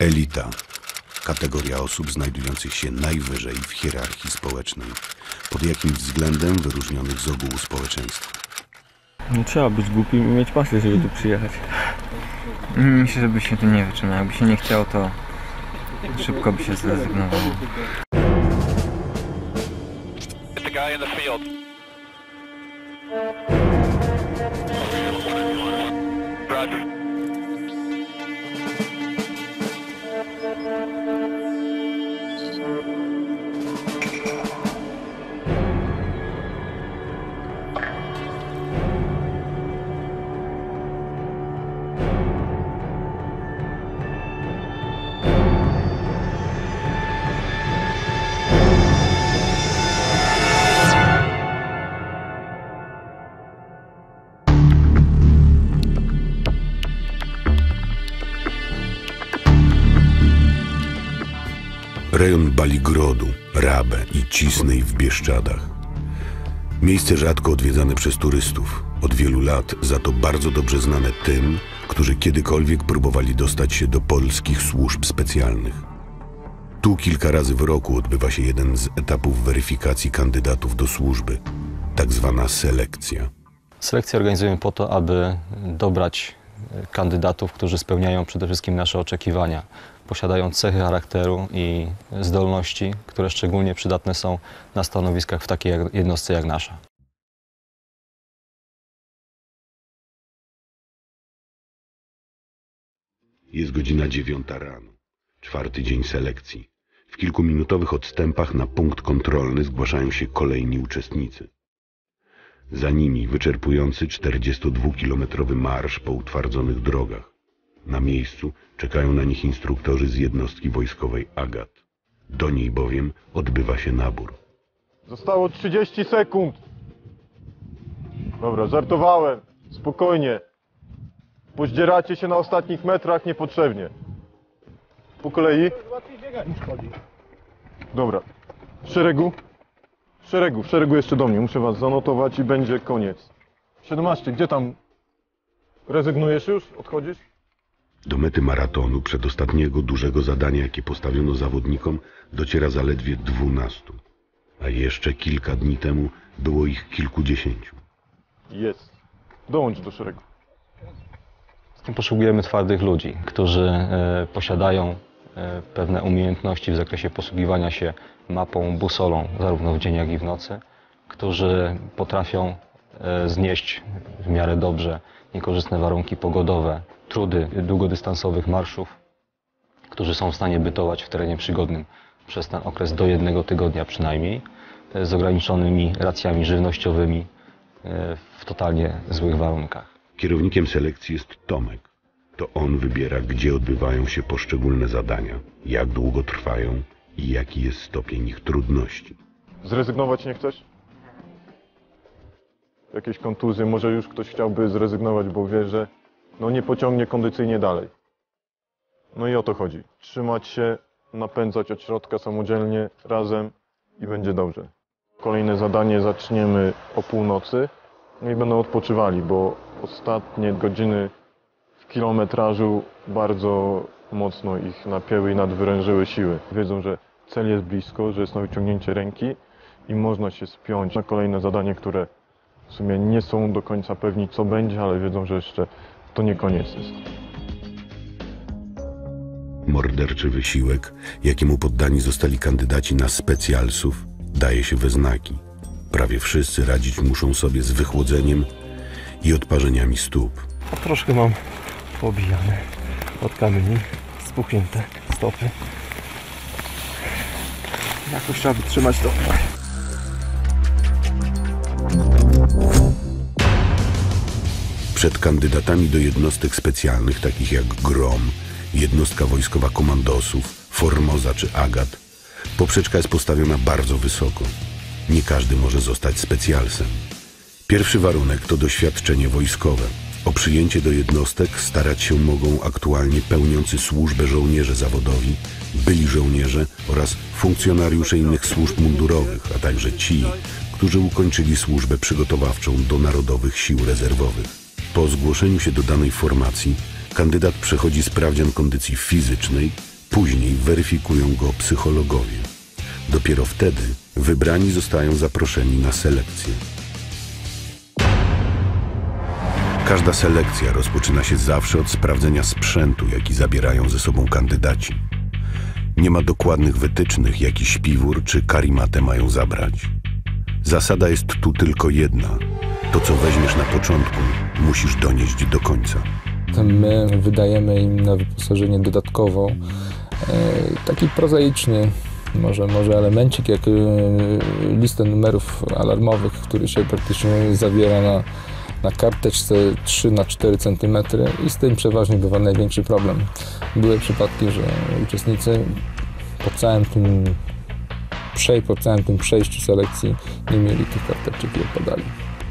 Elita. Kategoria osób znajdujących się najwyżej w hierarchii społecznej. Pod jakim względem wyróżnionych z ogółu społeczeństwa? Nie trzeba być głupim i mieć pasję, żeby tu przyjechać. Myślę, że by się tu nie wytrzymał. Jakby się nie chciał, to szybko by się zrezygnowało. Rejon Baligrodu, Rabe i Cisnej w Bieszczadach. Miejsce rzadko odwiedzane przez turystów. Od wielu lat za to bardzo dobrze znane tym, którzy kiedykolwiek próbowali dostać się do polskich służb specjalnych. Tu kilka razy w roku odbywa się jeden z etapów weryfikacji kandydatów do służby, tak zwana selekcja. Selekcję organizujemy po to, aby dobrać kandydatów, którzy spełniają przede wszystkim nasze oczekiwania. Posiadają cechy charakteru i zdolności, które szczególnie przydatne są na stanowiskach w takiej jednostce jak nasza. Jest godzina 9 rano, 4. dzień selekcji. W kilkuminutowych odstępach na punkt kontrolny zgłaszają się kolejni uczestnicy. Za nimi wyczerpujący 42-kilometrowy marsz po utwardzonych drogach. Na miejscu czekają na nich instruktorzy z jednostki wojskowej Agat. Do niej bowiem odbywa się nabór. Zostało 30 sekund. Dobra, żartowałem. Spokojnie. Pozdzieracie się na ostatnich metrach niepotrzebnie. Po kolei. Dobra. W szeregu. W szeregu jeszcze do mnie. Muszę was zanotować i będzie koniec. 17, gdzie tam? Rezygnujesz już? Odchodzisz? Do mety maratonu, przedostatniego dużego zadania, jakie postawiono zawodnikom, dociera zaledwie 12. A jeszcze kilka dni temu było ich kilkudziesięciu. Jest. Dołącz do szeregu. Potrzebujemy twardych ludzi, którzy posiadają pewne umiejętności w zakresie posługiwania się mapą, busolą, zarówno w dzień, jak i w nocy, którzy potrafią znieść w miarę dobrze niekorzystne warunki pogodowe, trudy długodystansowych marszów, którzy są w stanie bytować w terenie przygodnym przez ten okres do 1 tygodnia przynajmniej, z ograniczonymi racjami żywnościowymi w totalnie złych warunkach. Kierownikiem selekcji jest Tomek. To on wybiera, gdzie odbywają się poszczególne zadania, jak długo trwają i jaki jest stopień ich trudności. Zrezygnować nie chcesz? Jakieś kontuzje, może już ktoś chciałby zrezygnować, bo wie, że nie pociągnie kondycyjnie dalej. No i o to chodzi. Trzymać się, napędzać od środka samodzielnie, razem i będzie dobrze. Kolejne zadanie zaczniemy o północy, no i będą odpoczywali, bo ostatnie godziny w kilometrażu bardzo mocno ich napięły i nadwyrężyły siły. Wiedzą, że cel jest blisko, że jest na wyciągnięcie ręki i można się spiąć na kolejne zadanie, które w sumie nie są do końca pewni, co będzie, ale wiedzą, że jeszcze to nie koniec jest. Morderczy wysiłek, jakiemu poddani zostali kandydaci na specjalsów, daje się we znaki. Prawie wszyscy radzić muszą sobie z wychłodzeniem i odparzeniami stóp. Troszkę mam pobijane od kamieni, spuchnięte stopy. Jakoś trzeba wytrzymać to. Przed kandydatami do jednostek specjalnych, takich jak GROM, jednostka wojskowa komandosów, Formosa czy Agat, poprzeczka jest postawiona bardzo wysoko. Nie każdy może zostać specjalsem. Pierwszy warunek to doświadczenie wojskowe. O przyjęcie do jednostek starać się mogą aktualnie pełniący służbę żołnierze zawodowi, byli żołnierze oraz funkcjonariusze innych służb mundurowych, a także ci, którzy ukończyli służbę przygotowawczą do Narodowych Sił Rezerwowych. Po zgłoszeniu się do danej formacji kandydat przechodzi sprawdzian kondycji fizycznej, Później weryfikują go psychologowie. Dopiero wtedy wybrani zostają zaproszeni na selekcję. Każda selekcja rozpoczyna się zawsze od sprawdzenia sprzętu, jaki zabierają ze sobą kandydaci. Nie ma dokładnych wytycznych, jaki śpiwór czy karimatę mają zabrać. Zasada jest tu tylko jedna. To, co weźmiesz na początku, musisz donieść do końca. My wydajemy im na wyposażenie dodatkowo taki prozaiczny może elemencik jak listę numerów alarmowych, który się praktycznie zawiera na karteczce 3×4 cm i z tym przeważnie bywa największy problem. Były przypadki, że uczestnicy po całym tym przejściu selekcji nie mieli tych karteczek i odpadali.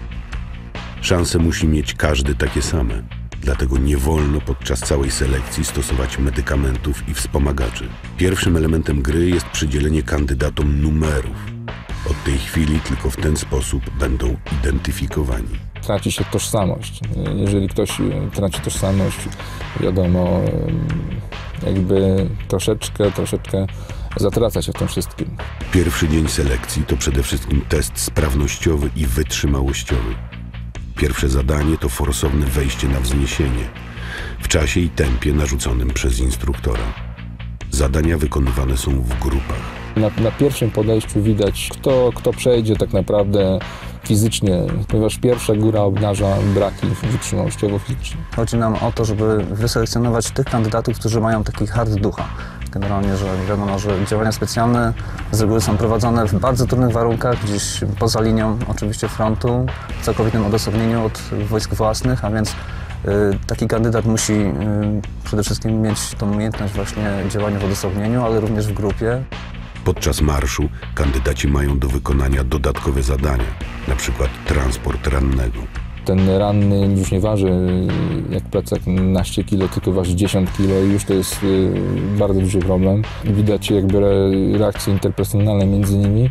Szanse musi mieć każdy takie same. Dlatego nie wolno podczas całej selekcji stosować medykamentów i wspomagaczy. Pierwszym elementem gry jest przydzielenie kandydatom numerów. Od tej chwili tylko w ten sposób będą identyfikowani. Traci się tożsamość. Jeżeli ktoś traci tożsamość, wiadomo, jakby troszeczkę zatraca się w tym wszystkim. Pierwszy dzień selekcji to przede wszystkim test sprawnościowy i wytrzymałościowy. Pierwsze zadanie to forsowne wejście na wzniesienie w czasie i tempie narzuconym przez instruktora. Zadania wykonywane są w grupach. Na pierwszym podejściu widać, kto przejdzie tak naprawdę fizycznie, ponieważ pierwsza góra obnaża braki wytrzymałościowo-fizyczne. Chodzi nam o to, żeby wyselekcjonować tych kandydatów, którzy mają taki hard ducha. Generalnie, że wiadomo, że działania specjalne z reguły są prowadzone w bardzo trudnych warunkach, gdzieś poza linią oczywiście frontu, w całkowitym odosobnieniu od wojsk własnych, a więc taki kandydat musi przede wszystkim mieć tą umiejętność właśnie działania w odosobnieniu, ale również w grupie. Podczas marszu kandydaci mają do wykonania dodatkowe zadania, na przykład transport rannego. Ten ranny już nie waży jak plecak 11 kg, tylko waży 10 kg i już to jest bardzo duży problem. Widać jakby reakcje interpersonalne między nimi,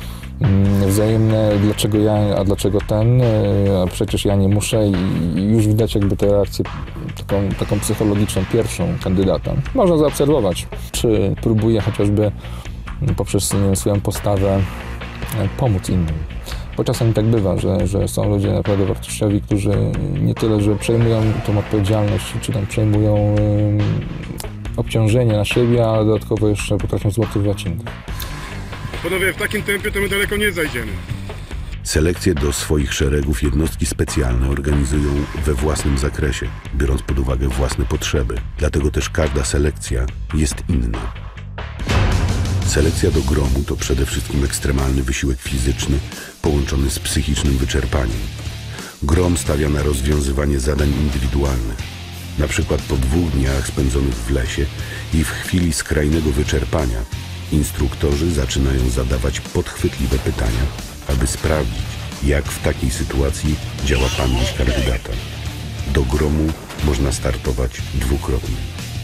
wzajemne, dlaczego ja, a dlaczego ten, a przecież ja nie muszę i już widać jakby tę reakcję taką psychologiczną pierwszą kandydata. Można zaobserwować, czy próbuje chociażby poprzez swoją postawę pomóc innym. Bo czasami tak bywa, że są ludzie naprawdę wartościowi, którzy nie tyle, że przejmują tą odpowiedzialność, czy tam przejmują obciążenie na siebie, ale dodatkowo jeszcze potrafią zmotywować innych. Panowie, w takim tempie to my daleko nie zajdziemy. Selekcje do swoich szeregów jednostki specjalne organizują we własnym zakresie, biorąc pod uwagę własne potrzeby. Dlatego też każda selekcja jest inna. Selekcja do gromu to przede wszystkim ekstremalny wysiłek fizyczny połączony z psychicznym wyczerpaniem. Grom stawia na rozwiązywanie zadań indywidualnych. Na przykład po 2 dniach spędzonych w lesie i w chwili skrajnego wyczerpania instruktorzy zaczynają zadawać podchwytliwe pytania, aby sprawdzić, jak w takiej sytuacji działa pamięć kandydata. Do gromu można startować dwukrotnie.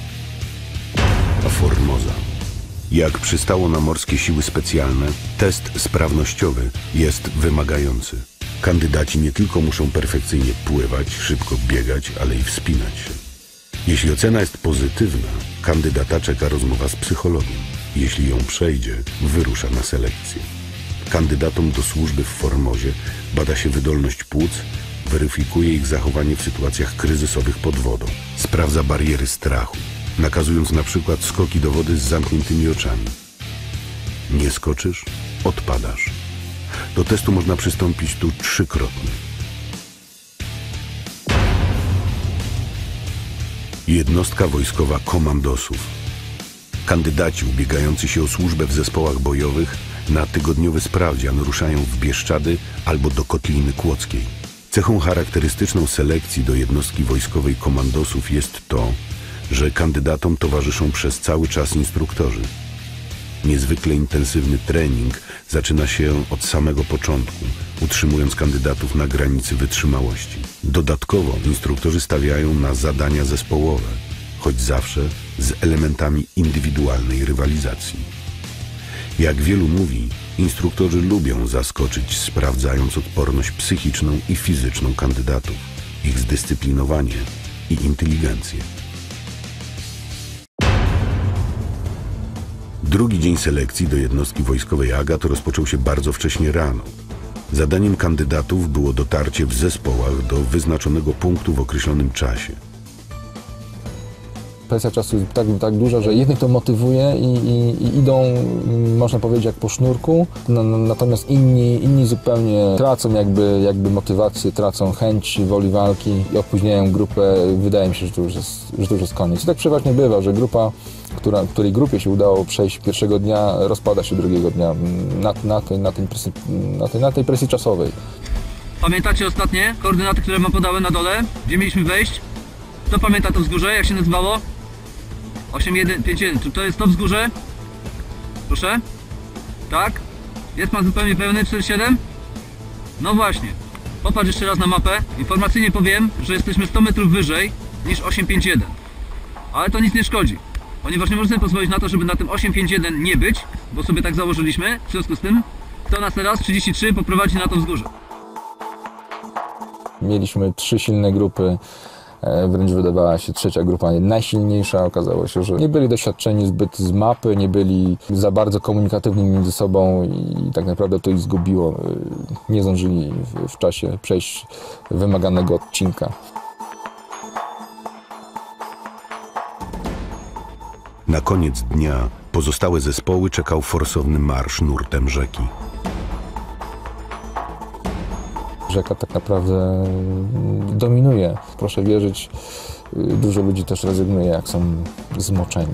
A Formosa. Jak przystało na morskie siły specjalne, test sprawnościowy jest wymagający. Kandydaci nie tylko muszą perfekcyjnie pływać, szybko biegać, ale i wspinać się. Jeśli ocena jest pozytywna, kandydata czeka rozmowa z psychologiem. Jeśli ją przejdzie, wyrusza na selekcję. Kandydatom do służby w Formosie bada się wydolność płuc, weryfikuje ich zachowanie w sytuacjach kryzysowych pod wodą. Sprawdza bariery strachu, nakazując na przykład skoki do wody z zamkniętymi oczami. Nie skoczysz? Odpadasz. Do testu można przystąpić tu 3-krotnie. Jednostka wojskowa komandosów. Kandydaci ubiegający się o służbę w zespołach bojowych na tygodniowy sprawdzian ruszają w Bieszczady albo do Kotliny Kłodzkiej. Cechą charakterystyczną selekcji do jednostki wojskowej komandosów jest to, że kandydatom towarzyszą przez cały czas instruktorzy. Niezwykle intensywny trening zaczyna się od samego początku, utrzymując kandydatów na granicy wytrzymałości. Dodatkowo instruktorzy stawiają na zadania zespołowe, choć zawsze z elementami indywidualnej rywalizacji. Jak wielu mówi, instruktorzy lubią zaskoczyć, sprawdzając odporność psychiczną i fizyczną kandydatów, ich zdyscyplinowanie i inteligencję. Drugi dzień selekcji do jednostki wojskowej Agat rozpoczął się bardzo wcześnie rano. Zadaniem kandydatów było dotarcie w zespołach do wyznaczonego punktu w określonym czasie. Presja czasu jest tak duża, że jednych to motywuje i idą, można powiedzieć, jak po sznurku, natomiast inni zupełnie tracą jakby motywację, tracą chęć woli walki i opóźniają grupę. Wydaje mi się, że to już jest koniec. I tak przeważnie bywa, że grupa, której grupie się udało przejść pierwszego dnia, rozpada się drugiego dnia na tej presji czasowej. Pamiętacie ostatnie koordynaty, które wam podałem na dole? Gdzie mieliśmy wejść? Kto pamięta to wzgórze? Jak się nazywało? 8151. Czy to jest to wzgórze? Proszę? Tak? Jest pan zupełnie pełny? 47? No właśnie. Popatrz jeszcze raz na mapę. Informacyjnie powiem, że jesteśmy 100 metrów wyżej niż 851. Ale to nic nie szkodzi. Ponieważ nie możemy sobie pozwolić na to, żeby na tym 851 nie być, bo sobie tak założyliśmy. W związku z tym, kto nas teraz 33 poprowadzi na to wzgórze. Mieliśmy 3 silne grupy, wręcz wydawała się trzecia grupa najsilniejsza. Okazało się, że nie byli doświadczeni zbyt z mapy, nie byli za bardzo komunikatywni między sobą i tak naprawdę to ich zgubiło. Nie zdążyli w czasie przejść wymaganego odcinka. Na koniec dnia pozostałe zespoły czekał forsowny marsz nurtem rzeki. Rzeka tak naprawdę dominuje. Proszę wierzyć, dużo ludzi też rezygnuje, jak są zmoczeni.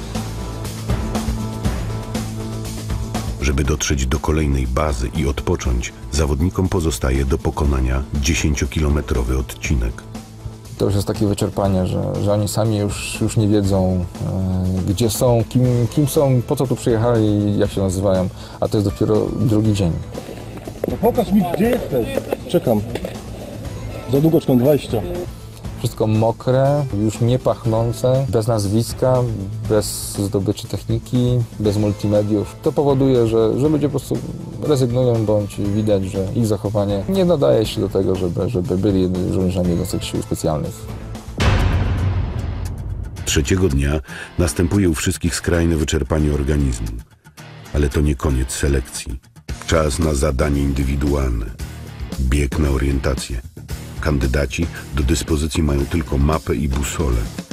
Żeby dotrzeć do kolejnej bazy i odpocząć, zawodnikom pozostaje do pokonania 10-kilometrowy odcinek. To już jest takie wyczerpanie, że oni sami już nie wiedzą, gdzie są, kim są, po co tu przyjechali i jak się nazywają, a to jest dopiero drugi dzień. No pokaż mi, gdzie jesteś. Czekam. Za długo czekam, 20. Wszystko mokre, już nie pachnące, bez nazwiska, bez zdobyczy techniki, bez multimediów. To powoduje, że ludzie po prostu rezygnują, bądź widać, że ich zachowanie nie nadaje się do tego, żeby byli żołnierzami jednostek sił specjalnych. Trzeciego dnia następuje u wszystkich skrajne wyczerpanie organizmu. Ale to nie koniec selekcji. Czas na zadanie indywidualne. Bieg na orientację. Kandydaci do dyspozycji mają tylko mapę i busolę.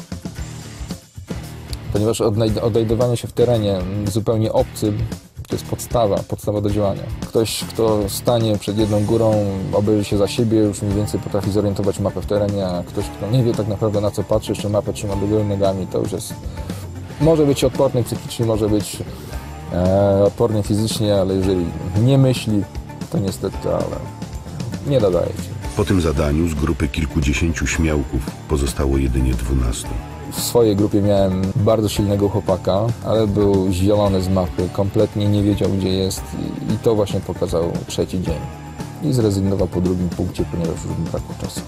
Ponieważ odnajdywanie się w terenie zupełnie obcym to jest podstawa do działania. Ktoś, kto stanie przed jedną górą, obejrzy się za siebie, już mniej więcej potrafi zorientować mapę w terenie, a ktoś, kto nie wie tak naprawdę na co patrzy, jeszcze mapę trzyma do góry nogami, to już jest... Może być odporny psychicznie, może być odporny fizycznie, ale jeżeli nie myśli, to niestety, ale nie nadaje się. Po tym zadaniu z grupy kilkudziesięciu śmiałków pozostało jedynie 12. W swojej grupie miałem bardzo silnego chłopaka, ale był zielony z mapy, kompletnie nie wiedział, gdzie jest i to właśnie pokazał trzeci dzień. I zrezygnował po drugim punkcie, ponieważ już mi brakło czasu.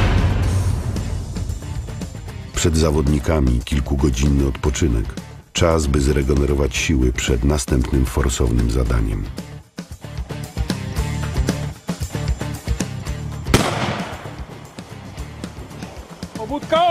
Przed zawodnikami kilkugodzinny odpoczynek. Czas, by zregenerować siły przed następnym forsownym zadaniem. Pobudka!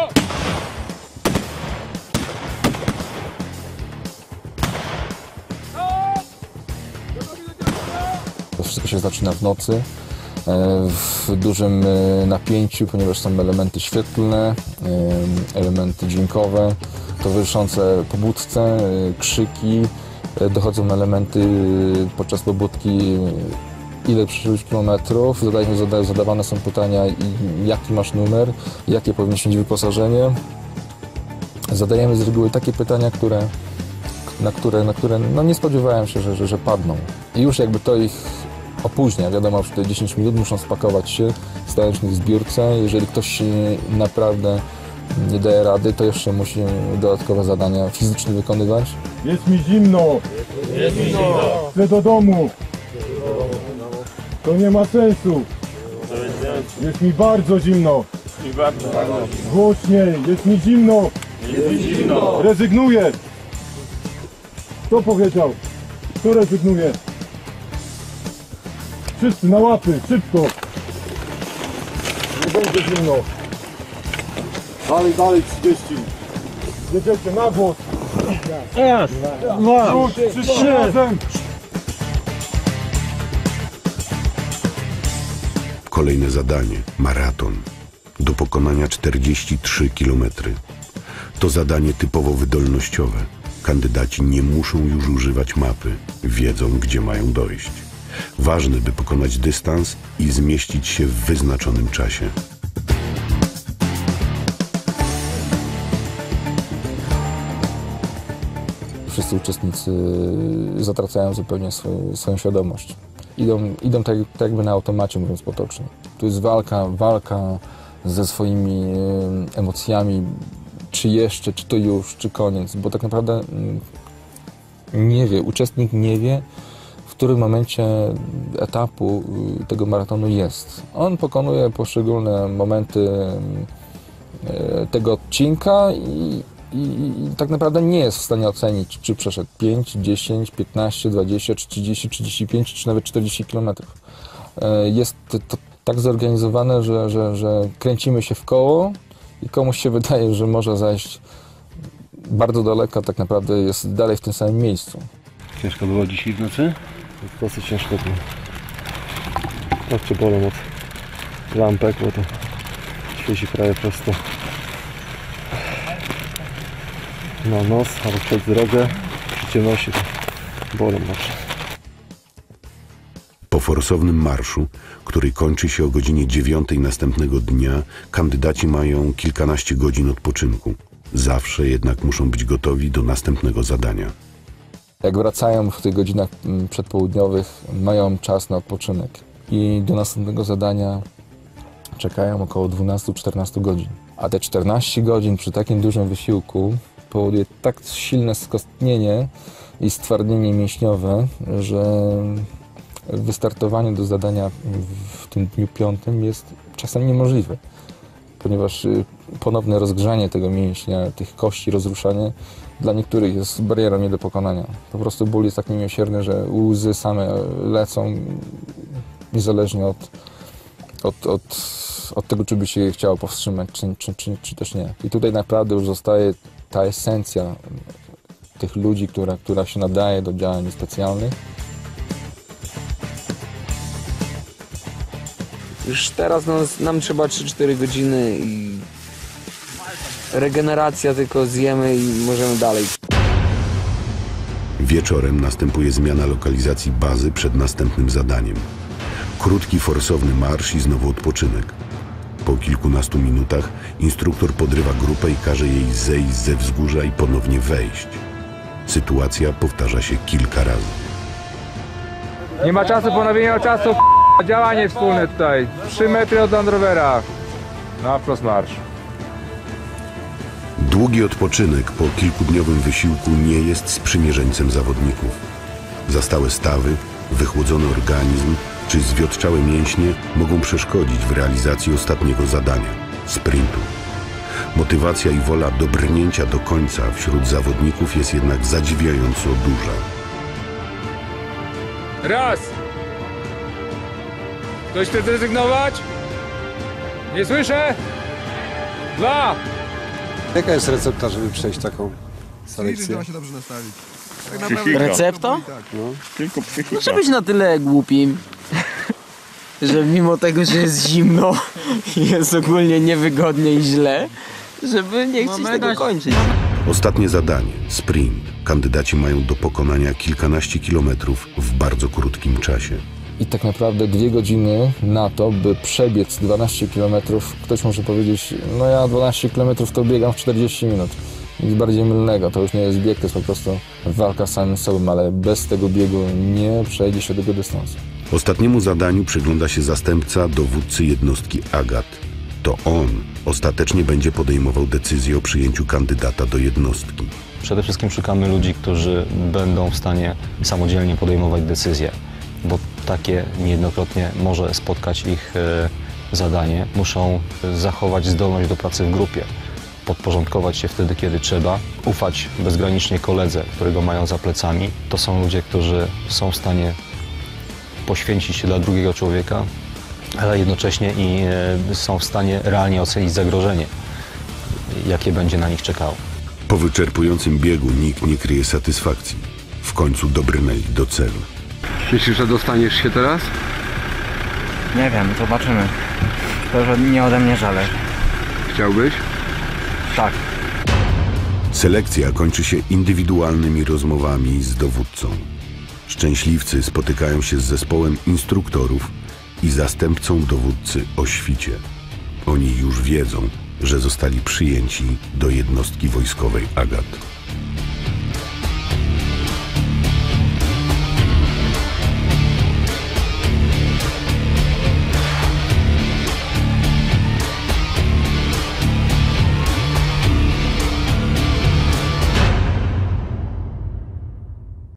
To wszystko się zaczyna w nocy, w dużym napięciu, ponieważ są elementy świetlne, elementy dźwiękowe, towarzyszące pobudce, krzyki, dochodzą elementy podczas pobudki, ile przeszedłeś kilometrów, zadawane są pytania, jaki masz numer, jakie powinieneś mieć wyposażenie. Zadajemy z reguły takie pytania, na które no nie spodziewałem się, że padną. I już jakby to ich opóźnia. Wiadomo, że te 10 minut muszą spakować się, stanąć w zbiórce. Jeżeli ktoś naprawdę nie daje rady, to jeszcze musi dodatkowe zadania fizycznie wykonywać. Jest mi zimno! Jest mi zimno! Chcę do domu! To nie ma sensu! Jest mi bardzo zimno! Głośniej! Jest mi zimno! Rezygnuję! Kto powiedział? Kto rezygnuje? Wszyscy na łapy, szybko! Nie będzie zimno! Dalej, 30! Jedziecie na głos! Raz, dwa, trzy. Kolejne zadanie – maraton. Do pokonania 43 km. To zadanie typowo wydolnościowe. Kandydaci nie muszą już używać mapy. Wiedzą, gdzie mają dojść. Ważne, by pokonać dystans i zmieścić się w wyznaczonym czasie. Wszyscy uczestnicy zatracają zupełnie swoją świadomość. Idą tak jakby na automacie, mówiąc potocznie. Tu jest walka ze swoimi emocjami, czy jeszcze, czy to już, czy koniec, bo tak naprawdę uczestnik nie wie, w którym momencie etapu tego maratonu jest. On pokonuje poszczególne momenty tego odcinka i tak naprawdę nie jest w stanie ocenić, czy przeszedł 5, 10, 15, 20, 30, 35, czy nawet 40 km. Jest to tak zorganizowane, że kręcimy się w koło i komuś się wydaje, że może zajść bardzo daleko, tak naprawdę jest dalej w tym samym miejscu. Ciężko było dzisiaj w nocy? Dosyć ciężko było. Oczy bolą od lampek, bo to świeci prawie prosto na nos albo przed drogę. Przy ciemności to bolą oczy. Po forsownym marszu, który kończy się o godzinie 9 następnego dnia, kandydaci mają kilkanaście godzin odpoczynku. Zawsze jednak muszą być gotowi do następnego zadania. Jak wracają w tych godzinach przedpołudniowych, mają czas na odpoczynek i do następnego zadania czekają około 12-14 godzin. A te 14 godzin przy takim dużym wysiłku powoduje tak silne skostnienie i stwardnienie mięśniowe, że wystartowanie do zadania w tym dniu 5 jest czasem niemożliwe, ponieważ ponowne rozgrzanie tego mięśnia, tych kości, rozruszanie dla niektórych jest barierą nie do pokonania. Po prostu ból jest tak niemiłosierny, że łzy same lecą niezależnie od tego, czy by się chciało powstrzymać, czy też nie. I tutaj naprawdę już zostaje ta esencja tych ludzi, która się nadaje do działań specjalnych. Już teraz nam trzeba 3-4 godziny i regeneracja, tylko zjemy i możemy dalej. Wieczorem następuje zmiana lokalizacji bazy przed następnym zadaniem. Krótki, forsowny marsz i znowu odpoczynek. Po kilkunastu minutach instruktor podrywa grupę i każe jej zejść ze wzgórza i ponownie wejść. Sytuacja powtarza się kilka razy. Nie ma czasu, ponowienia czasu, działanie wspólne tutaj. 3 metry od Land Rovera. Na wprost marsz. Długi odpoczynek po kilkudniowym wysiłku nie jest sprzymierzeńcem zawodników. Zastałe stawy, wychłodzony organizm czy zwiotczałe mięśnie mogą przeszkodzić w realizacji ostatniego zadania – sprintu. Motywacja i wola do brnięcia do końca wśród zawodników jest jednak zadziwiająco duża. Raz! Ktoś chce zrezygnować? Nie słyszę! 2! Jaka jest recepta, żeby przejść taką selekcję? Trzeba się dobrze nastawić. Tak naprawdę... Recepta? No. Tylko psychika. Muszę być na tyle głupim, że mimo tego, że jest zimno i jest ogólnie niewygodnie i źle, żeby nie chcieć tego kończyć. Ostatnie zadanie – sprint. Kandydaci mają do pokonania kilkanaście kilometrów w bardzo krótkim czasie. I tak naprawdę 2 godziny na to, by przebiec 12 km, ktoś może powiedzieć, no ja 12 km to biegam w 40 minut. Nic bardziej mylnego, to już nie jest bieg, to jest po prostu walka z samym sobą, ale bez tego biegu nie przejdzie się tego dystansu. Ostatniemu zadaniu przygląda się zastępca dowódcy jednostki Agat. To on ostatecznie będzie podejmował decyzję o przyjęciu kandydata do jednostki. Przede wszystkim szukamy ludzi, którzy będą w stanie samodzielnie podejmować decyzje, bo takie niejednokrotnie może spotkać ich zadanie. Muszą zachować zdolność do pracy w grupie, podporządkować się wtedy, kiedy trzeba, ufać bezgranicznie koledze, którego mają za plecami. To są ludzie, którzy są w stanie poświęcić się dla drugiego człowieka, ale jednocześnie i są w stanie realnie ocenić zagrożenie, jakie będzie na nich czekało. Po wyczerpującym biegu nikt nie kryje satysfakcji. W końcu dobrnęli do celu. Myślisz, że dostaniesz się teraz? Nie wiem, zobaczymy. To, że nie ode mnie zależy. Chciałbyś? Tak. Selekcja kończy się indywidualnymi rozmowami z dowódcą. Szczęśliwcy spotykają się z zespołem instruktorów i zastępcą dowódcy o świcie. Oni już wiedzą, że zostali przyjęci do jednostki wojskowej Agat.